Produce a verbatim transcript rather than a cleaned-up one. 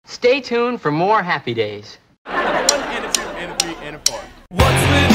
Stay tuned for more Happy Days. One and a two and a three and a four. What's with